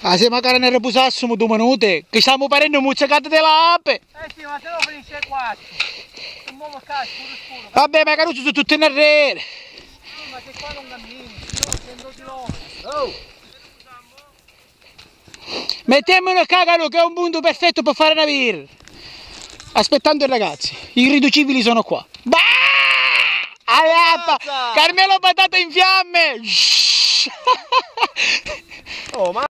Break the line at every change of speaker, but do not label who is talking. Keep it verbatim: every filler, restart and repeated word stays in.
Ah, se magari ne riposassimo due minuti, che stiamo parendo mucciacate della ape.
Eh sì, ma se no finisce quattro. Un uomo qua, scuro scuro.
Vabbè, ma Caruso sono tutti in arredo.
Sì, ma che qua non cammini, io cento chilometri. Oh!
Mettiamolo qua, Caru, che è un punto perfetto per fare una birra. Aspettando i ragazzi, i riducibili sono qua. Bah! Alappa! Carmelo patata in fiamme!
Oh, ma...